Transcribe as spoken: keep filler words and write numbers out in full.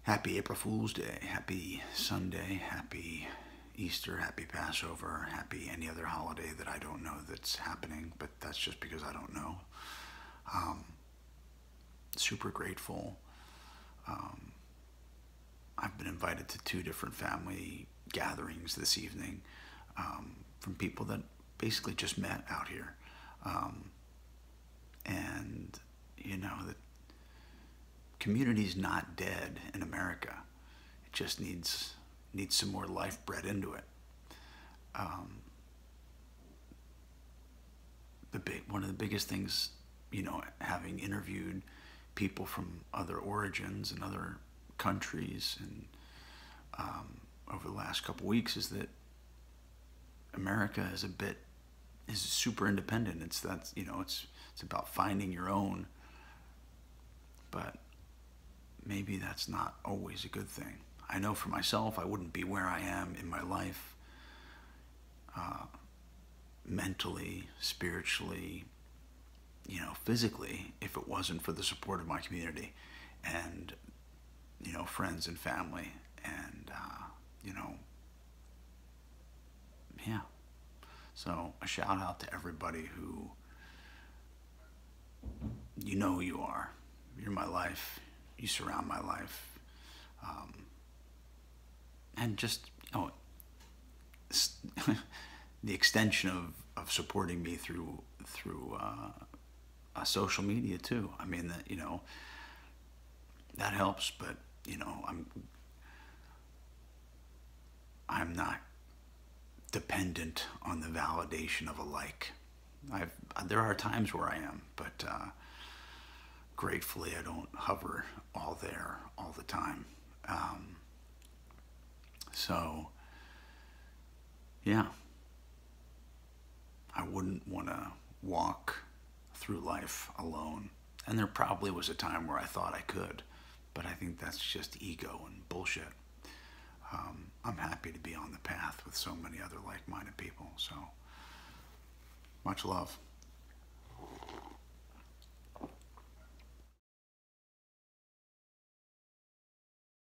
Happy April Fool's Day, happy Sunday, happy Easter, happy Passover, happy any other holiday that I don't know that's happening, but that's just because I don't know. Um, super grateful. Um, I've been invited to two different family gatherings this evening um, from people that basically just met out here. Um, and, you know, the community's not dead in America. It just needs needs some more life bred into it. Um, the big one of the biggest things, you know, having interviewed people from other origins and other countries and um, over the last couple weeks is that America is a bit is super independent. It's that's you know it's it's about finding your own, but maybe that's not always a good thing. I know for myself, I wouldn't be where I am in my life, uh, mentally, spiritually, you know, physically, if it wasn't for the support of my community and, you know, friends and family and, uh, you know, yeah. So a shout out to everybody who, you know who you are. You're my life. You surround my life. Um, and just, you know, the extension of, of supporting me through, through uh, uh, social media too. I mean, that, you know, that helps, but, you know, I'm, I'm not dependent on the validation of a like. I've, there are times where I am, but uh, gratefully I don't hover all there all the time. Um, so, yeah, I wouldn't want to walk through life alone. And there probably was a time where I thought I could, but I think that's just ego and bullshit. Um, I'm happy to be on the path with so many other like-minded people. So, much love.